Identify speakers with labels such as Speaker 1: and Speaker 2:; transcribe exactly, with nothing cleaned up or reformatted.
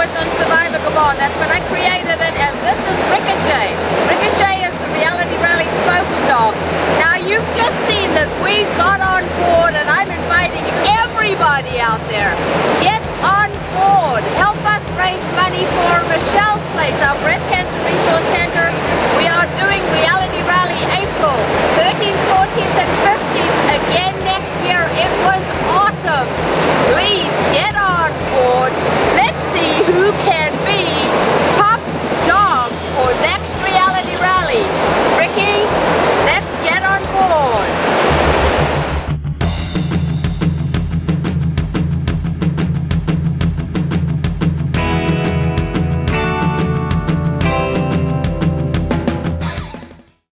Speaker 1: was on Survivor Gabon. That's when I created it, and this is Ricochet. Ricochet is the Reality Rally spokesdog. Now you've just seen that we got on board, and I'm inviting everybody out there. Get on